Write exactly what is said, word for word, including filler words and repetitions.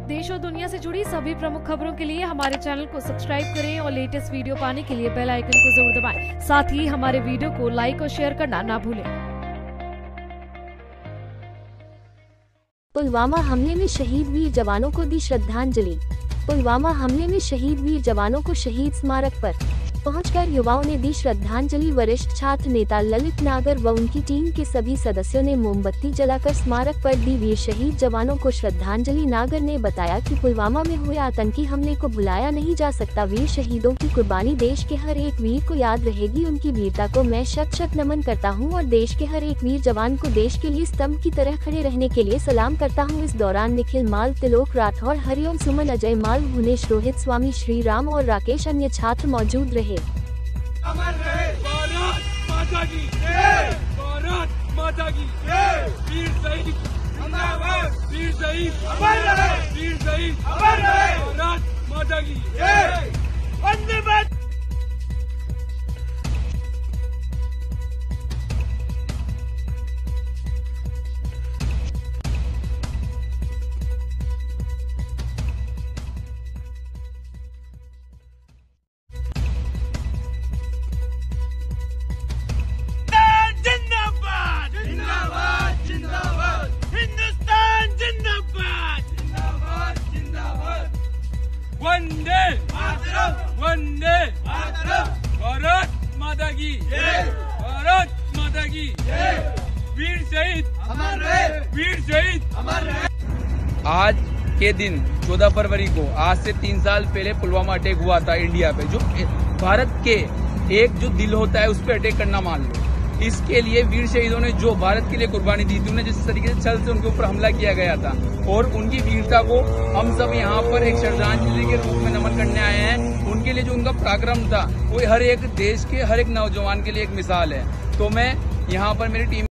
देश और दुनिया से जुड़ी सभी प्रमुख खबरों के लिए हमारे चैनल को सब्सक्राइब करें और लेटेस्ट वीडियो पाने के लिए बेल आइकन को जरूर दबाएं। साथ ही हमारे वीडियो को लाइक और शेयर करना ना भूलें। पुलवामा हमले में शहीद वीर जवानों को दी श्रद्धांजलि। पुलवामा हमले में शहीद वीर जवानों को शहीद स्मारक पर पहुंचकर युवाओं ने दी श्रद्धांजलि। वरिष्ठ छात्र नेता ललित नागर व उनकी टीम के सभी सदस्यों ने मोमबत्ती जलाकर स्मारक पर दी वीर शहीद जवानों को श्रद्धांजलि। नागर ने बताया कि पुलवामा में हुए आतंकी हमले को भुलाया नहीं जा सकता। वीर शहीदों की कुर्बानी देश के हर एक वीर को याद रहेगी। उनकी वीरता को मैं शत शत नमन करता हूं और देश के हर एक वीर जवान को देश के लिए स्तंभ की तरह खड़े रहने के लिए सलाम करता हूं। इस दौरान निखिल माल, तिलोक राठौर, हरिओम सुमन, अजय माल, भुवनेश, रोहित, स्वामी, श्री राम और राकेश अन्य छात्र मौजूद रहे। अमर रहे भारत माता की जय, भारत माता की जय। वीर शहीद जिंदाबाद, वीर शहीद अमर रहे, वीर शहीद अमर रहे, भारत माता की जय। वंदे मातरम। वंदे मातरम, वंदे मातरम, भारत माता की जय, भारत माता की जय। वीर शहीद अमर रहे, वीर शहीद अमर रहे। आज के दिन चौदह फरवरी को, आज से तीन साल पहले पुलवामा अटैक हुआ था इंडिया पे। जो भारत के एक जो दिल होता है उस पर अटैक करना मान लो। इसके लिए वीर शहीदों ने जो भारत के लिए कुर्बानी दी थी, उन्हें जिस तरीके से छल से उनके ऊपर हमला किया गया था और उनकी वीरता को हम सब यहाँ पर एक श्रद्धांजलि के रूप में नमन करने आए हैं। उनके लिए जो उनका पराक्रम था वो हर एक देश के हर एक नौजवान के लिए एक मिसाल है। तो मैं यहाँ पर मेरी टीम